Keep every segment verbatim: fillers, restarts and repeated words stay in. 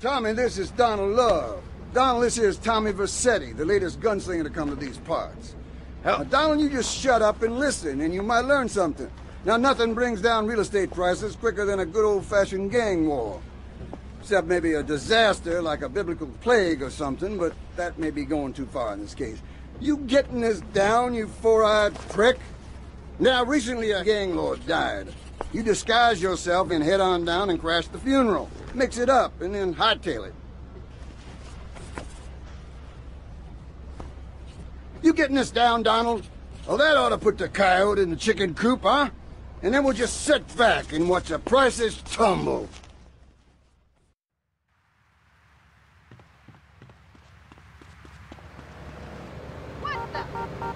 Tommy, this is Donald Love. Donald, this here's Tommy Vercetti, the latest gunslinger to come to these parts. Hell. Now, Donald, you just shut up and listen, and you might learn something. Now, nothing brings down real estate prices quicker than a good old-fashioned gang war. Except maybe a disaster like a biblical plague or something, but that may be going too far in this case. You getting this down, you four-eyed prick? Now, recently a gang lord died. You disguise yourself and head on down and crash the funeral. Mix it up, and then hightail it. You getting this down, Donald? Well, that ought to put the coyote in the chicken coop, huh? And then we'll just sit back and watch the prices tumble. What the?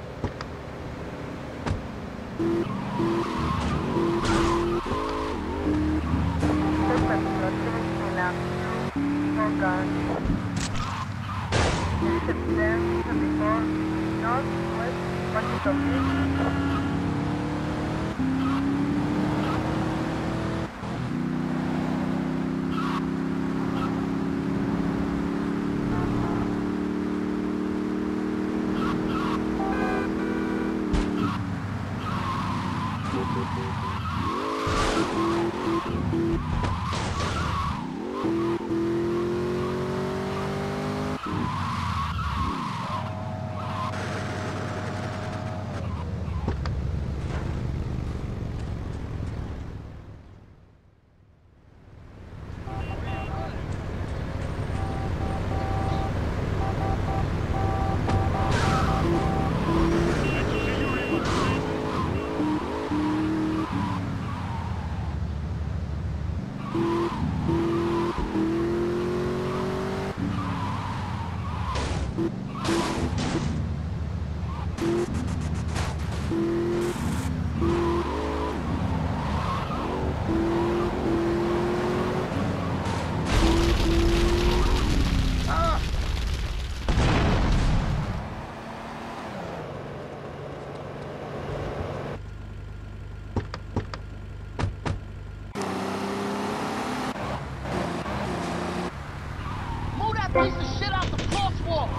Piece of shit out the crosswalk!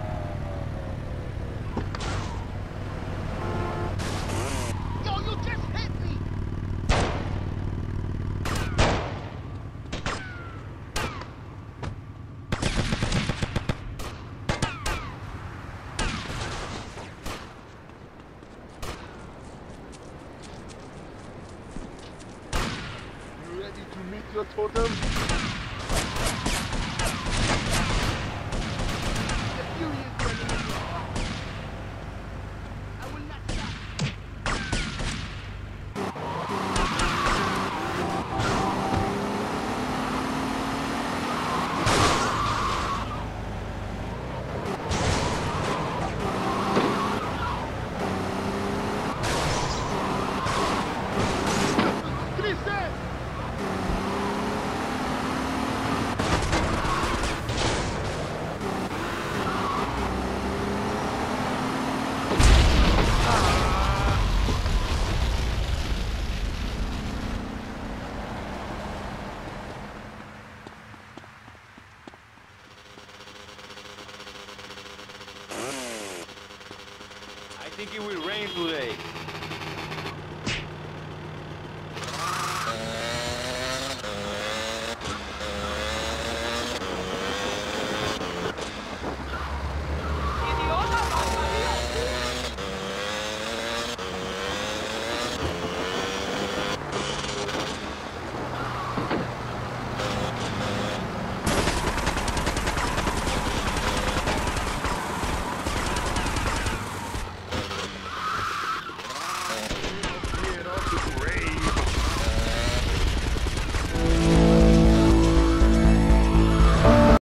Yo, you just hit me! You ready to meet your totem? I think it will rain today.